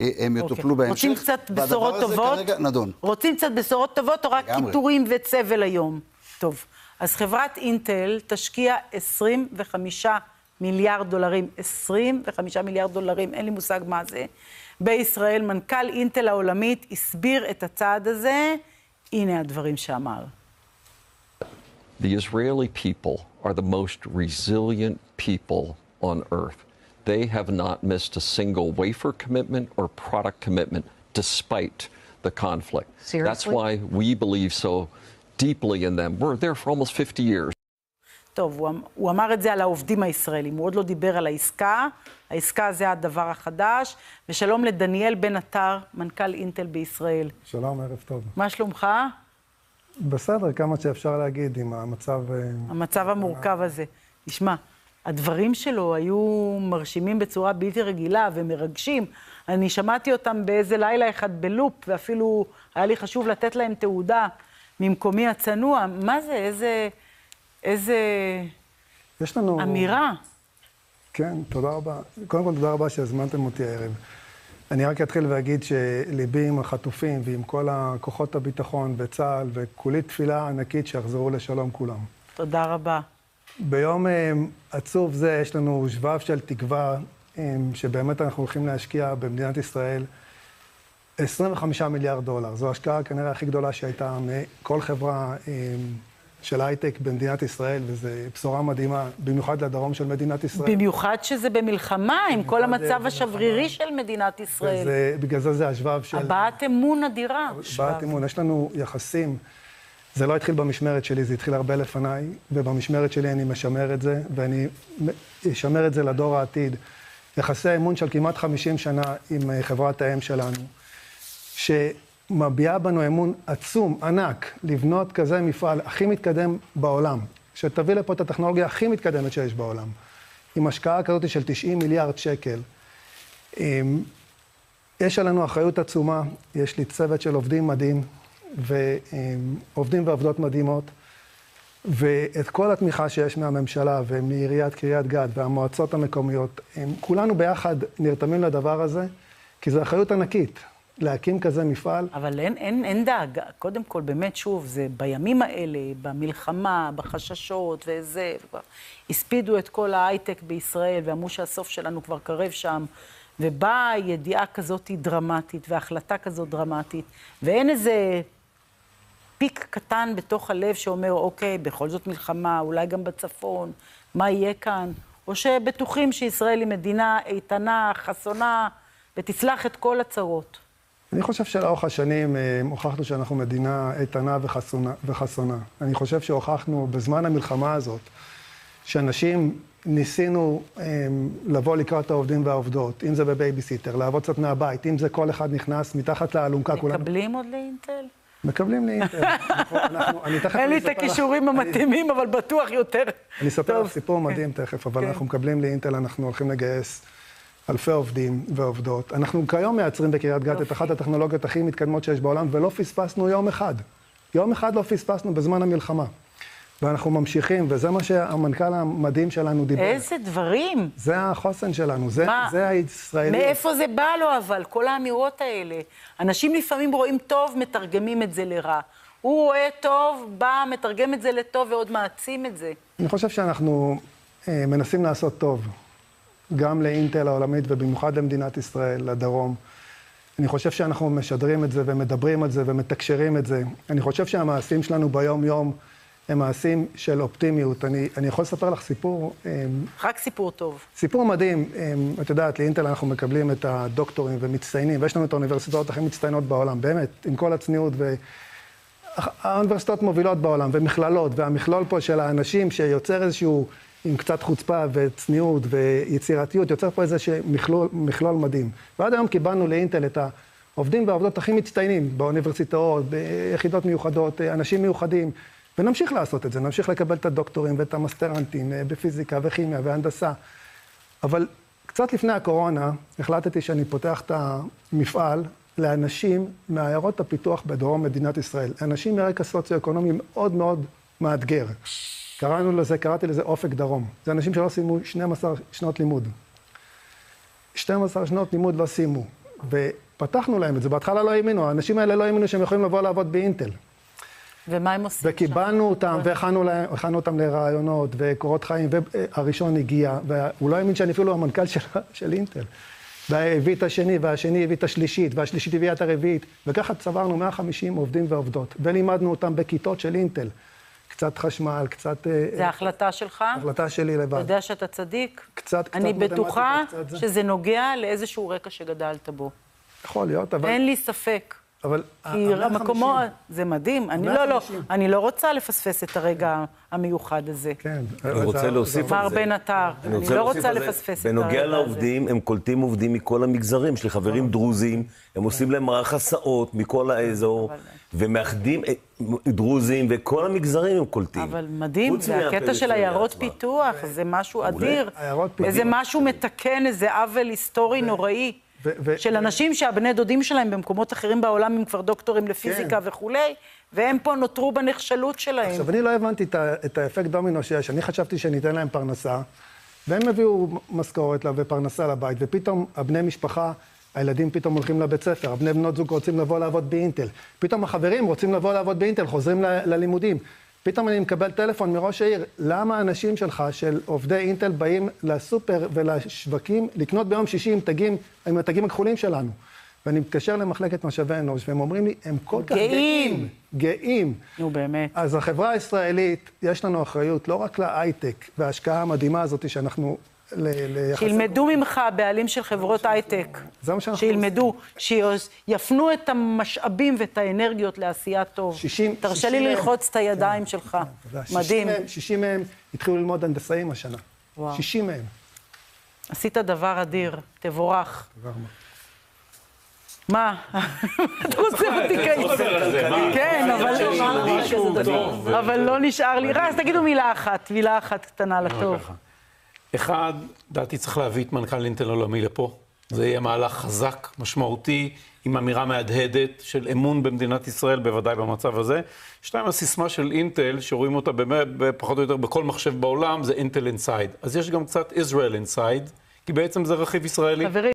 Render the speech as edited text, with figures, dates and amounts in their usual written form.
הם יטופלו בהמשך. רוצים קצת בשורות טובות? והדבר הזה כרגע נדון. רוצים קצת בשורות טובות או רק קיטורים וצבל היום? טוב, אז חברת אינטל תשקיע 25 מיליארד דולרים, 25 מיליארד דולרים, אין לי מושג מה זה, בישראל. מנכ"ל אינטל העולמית הסביר את הצעד הזה, הנה הדברים שאמר. The Israeli people are the most resilient people on earth. They have not missed a single wafer commitment or product commitment despite the conflict. Seriously? That's why we believe so deeply in them. We're there for almost 50 years. טוב, הוא אמר את זה על העובדים הישראלים, הוא עוד לא דיבר על העסקה, העסקה זה הדבר החדש, ושלום לדניאל בן עטר, מנכ"ל אינטל בישראל. שלום, ערב טוב. מה שלומך? בסדר, כמה שאפשר להגיד עם המצב המורכב הזה. תשמע, הדברים שלו היו מרשימים בצורה בלתי רגילה ומרגשים. אני שמעתי אותם באיזה לילה אחד בלופ, ואפילו היה לי חשוב לתת להם תעודה ממקומי הצנוע. מה זה? איזה יש לנו אמירה. כן, תודה רבה. קודם כל, תודה רבה שהזמנתם אותי הערב. אני רק אתחיל ואגיד שליבי עם החטופים ועם כל הכוחות הביטחון וצה"ל, וכולי תפילה ענקית שיחזרו לשלום כולם. תודה רבה. ביום עצוב זה יש לנו שבב של תקווה, שבאמת אנחנו הולכים להשקיע במדינת ישראל 25 מיליארד דולר. זו השקעה כנראה הכי גדולה שהייתה מכל חברה של הייטק במדינת ישראל, וזו בשורה מדהימה, במיוחד לדרום של מדינת ישראל. במיוחד שזה במלחמה, עם כל המצב השברירי של מדינת ישראל. בגלל זה השבב של... הבעת אמון אדירה. הבעת אמון, יש לנו יחסים. זה לא התחיל במשמרת שלי, זה התחיל הרבה לפניי, ובמשמרת שלי אני משמר את זה, ואני אשמר את זה לדור העתיד. יחסי האמון של כמעט 50 שנה עם חברת האם שלנו, שמביעה בנו אמון עצום, ענק, לבנות כזה מפעל הכי מתקדם בעולם, שתביא לפה את הטכנולוגיה הכי מתקדמת שיש בעולם, עם השקעה כזאת של 90 מיליארד שקל. יש עלינו אחריות עצומה, יש לי צוות של עובדים מדהים, ועובדים ועובדות מדהימות, ואת כל התמיכה שיש מהממשלה ומעיריית קריית גת והמועצות המקומיות, כולנו ביחד נרתמים לדבר הזה, כי זו אחריות ענקית. להקים כזה מפעל. אבל אין דאגה. קודם כל, באמת, שוב, זה בימים האלה, במלחמה, בחששות וזה, הספידו את כל ההייטק בישראל, ואמרו שהסוף שלנו כבר קרב שם, ובאה ידיעה כזאת דרמטית, והחלטה כזאת דרמטית, ואין איזה פיק קטן בתוך הלב שאומר, אוקיי, בכל זאת מלחמה, אולי גם בצפון, מה יהיה כאן? או שבטוחים שישראל היא מדינה איתנה, חסונה, ותצלח את כל הצרות. אני חושב שלאורך השנים הוכחנו שאנחנו מדינה איתנה וחסונה. אני חושב שהוכחנו בזמן המלחמה הזאת, שאנשים ניסינו לבוא לקראת העובדים והעובדות, אם זה בבייביסיטר, לעבוד קצת מהבית, אם זה כל אחד נכנס מתחת לאלונקה. מקבלים עוד לאינטל? מקבלים לאינטל. אין לי את הכישורים המתאימים, אבל בטוח יותר. אני אספר לך סיפור מדהים תכף, אבל אנחנו מקבלים לאינטל, אנחנו הולכים לגייס אלפי עובדים ועובדות. אנחנו כיום מייצרים בקריית גת את אחת הטכנולוגיות הכי מתקדמות שיש בעולם, ולא פספסנו יום אחד. יום אחד לא פספסנו בזמן המלחמה. ואנחנו ממשיכים, וזה מה שהמנכ"ל המדהים שלנו דיבר. איזה דברים. זה החוסן שלנו, זה הישראלי. מאיפה זה בא לו אבל, כל האמירות האלה? אנשים לפעמים רואים טוב, מתרגמים את זה לרע. הוא רואה טוב, בא, מתרגם את זה לטוב ועוד מעצים את זה. אני חושב שאנחנו מנסים לעשות טוב. גם לאינטל העולמית ובמיוחד למדינת ישראל, לדרום. אני חושב שאנחנו משדרים את זה ומדברים את זה ומתקשרים את זה. אני חושב שהמעשים שלנו ביום-יום הם מעשים של אופטימיות. אני יכול לספר לך סיפור... רק סיפור טוב. סיפור מדהים. את יודעת, לאינטל אנחנו מקבלים את הדוקטורים ומצטיינים, ויש לנו את האוניברסיטאות הכי מצטיינות בעולם, באמת, עם כל הצניעות האוניברסיטאות מובילות בעולם, ומכללות, והמכלול פה של האנשים שיוצר איזשהו... עם קצת חוצפה וצניעות ויצירתיות, יוצר פה איזה מכלול מדהים. ועד היום קיבלנו לאינטל את העובדים והעובדות הכי מצטיינים באוניברסיטאות, ביחידות מיוחדות, אנשים מיוחדים, ונמשיך לעשות את זה, נמשיך לקבל את הדוקטורים ואת המסטרנטים בפיזיקה וכימיה והנדסה. אבל קצת לפני הקורונה החלטתי שאני פותח את המפעל לאנשים מעיירות הפיתוח בדרום מדינת ישראל. אנשים מרקע סוציו-אקונומי מאוד מאוד מאתגר. קראתי לזה אופק דרום. זה אנשים שלא סיימו 12 שנות לימוד. 12 שנות לימוד לא סיימו. ופתחנו להם את זה. בהתחלה לא האמינו, האנשים האלה לא האמינו שהם יכולים לבוא לעבוד באינטל. ומה הם עושים? וקיבלנו אותם, והכנו אותם לרעיונות, וקורות חיים, והראשון הגיע, והוא לא האמין שאני אפילו המנכ"ל של אינטל. והביא את השני, והשני הביא את השלישית, והשלישית הביאה את הרביעית, וככה צברנו 150 עובדים ועובדות, ולימדנו אותם בכיתות של אינטל. קצת חשמל, קצת... זה ההחלטה שלך? החלטה שלי לבד. אתה יודע שאתה צדיק? קצת אני מתמטיקה, בטוחה קצת זה. שזה נוגע לאיזשהו רקע שגדלת בו. יכול להיות, אבל... אין לי ספק. אבל... כי המקומו, זה מדהים. אני לא רוצה לפספס את הרגע המיוחד הזה. כן. אני רוצה להוסיף מר על זה. בן עטר, אני לא רוצה לפספס את הרגע הזה. בנוגע לעובדים, הם קולטים עובדים מכל המגזרים. יש לי חברים דרוזים, הם עושים להם מערך הסעות מכל האזור, ומאחדים דרוזים, וכל המגזרים הם קולטים. אבל מדהים, זה הקטע של עיירות פיתוח, זה משהו אדיר. איזה משהו מתקן, איזה עוול היסטורי נוראי. של אנשים שהבני דודים שלהם במקומות אחרים בעולם הם כבר דוקטורים לפיזיקה וכולי, והם פה נותרו בנכשלות שלהם. עכשיו, אני לא הבנתי את האפקט דומינו שיש. אני חשבתי שניתן להם פרנסה, והם הביאו משכורת ופרנסה לבית, ופתאום הבני משפחה, הילדים פתאום הולכים לבית ספר, הבני בנות זוג רוצים לבוא לעבוד באינטל, פתאום החברים רוצים לבוא לעבוד באינטל, חוזרים ללימודים. פתאום אני מקבל טלפון מראש העיר, למה האנשים שלך, של עובדי אינטל, באים לסופר ולשווקים לקנות ביום שישי עם התגים הכחולים שלנו? ואני מתקשר למחלקת משאבי אנוש, והם אומרים לי, הם כל כך גאים. נו, באמת. אז החברה הישראלית, יש לנו אחריות לא רק להייטק, וההשקעה המדהימה הזאת שאנחנו... שילמדו ממך הבעלים של חברות הייטק. זה מה שאנחנו שילמדו, שיפנו את המשאבים ואת האנרגיות לעשייה טוב. תרשה לי ללחוץ את הידיים שלך. מדהים. 60 מהם התחילו ללמוד הנדסאים השנה. 60 מהם. עשית דבר אדיר, תבורך. מה? אתה רוצה אותי כן, אבל לא נשאר לי. אז תגידו מילה אחת קטנה לטוב. אחד, דעתי צריך להביא את מנכ"ל אינטל העולמי לפה. זה יהיה מהלך חזק, משמעותי, עם אמירה מהדהדת של אמון במדינת ישראל, בוודאי במצב הזה. שתיים, הסיסמה של אינטל, שרואים אותה פחות או יותר בכל מחשב בעולם, זה אינטל אינסייד. אז יש גם קצת Israel אינסייד, כי בעצם זה רכיב ישראלי.